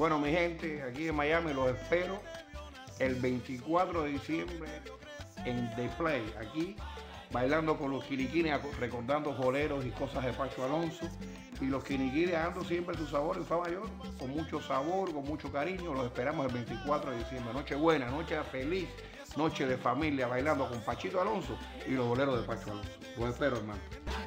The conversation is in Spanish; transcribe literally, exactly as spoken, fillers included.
Bueno, mi gente, aquí en Miami los espero el veinticuatro de diciembre en The Play, aquí bailando con los quiriquines, recordando boleros y cosas de Pacho Alonso. Y los quiriquines dando siempre su sabor en Fa Mayor, con mucho sabor, con mucho cariño. Los esperamos el veinticuatro de diciembre. Noche buena, noche feliz, noche de familia, bailando con Pachito Alonso y los boleros de Pacho Alonso. Los espero, hermano.